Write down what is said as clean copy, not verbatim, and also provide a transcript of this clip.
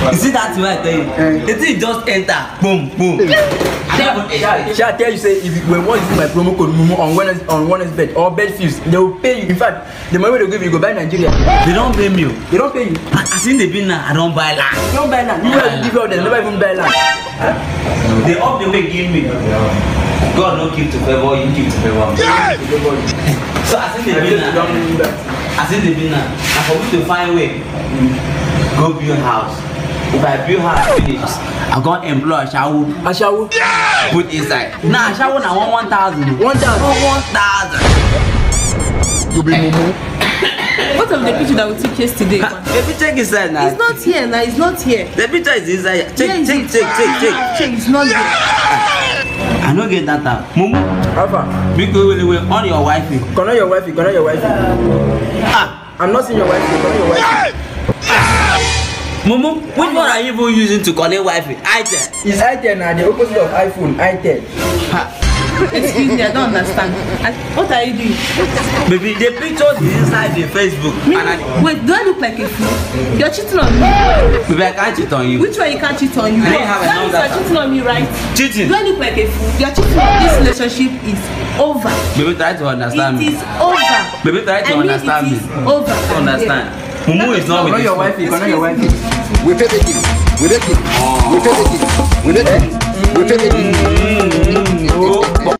You see that thing I tell you? The thing just enter, boom, boom. Shall I tell you, say, if when one use my promo code Mumu on Wednesday bed or bed fuse, they will pay you. In fact, the money they give you go buy Nigeria. They don't pay me. They don't pay you. I seen the bill now, I don't buy land. You don't buy land. You guys give out them, never even buy land. They up the way give me. God no keep to favor, you keep to favor. So I seen the bill now. I seen the bill now. And for me to find way, go build house. If I build house finish, I'm gonna employ Ashawo. Ashawo? Put inside. Nah, Ashawo now 1,000. 1,000? 1,000. You be Mumu. What of the picture that we took yesterday? The picture is inside now. It's not here now, it's not here. The picture is inside. Check. Check, it's not there. I don't get that time. Mumu. Alpha. Because we will on your wifey. Connect your wifey, connect your wifey. I'm not seeing your wifey, connect your wifey. Mumu, which one are you even using to connect Wi-Fi? itel. It's itel now, the opposite of iPhone, itel. Excuse me, I don't understand. What are you doing? Baby, the pictures is inside the Facebook. Wait, do I look like a fool? You're cheating on me. Baby, I can't cheat on you. Which one you can't cheat on you? I didn't have That means you're cheating on me, right? Cheating? Do I look like a fool? You're cheating on me. This relationship is over. Baby, try to understand me. It is over. Baby, try to understand me. It is over. Understand. Mumu is not with Connect your wifey, connect your wifey. We pay the thing. We pay the thing. We pay the thing. We pay the thing. We pay the thing.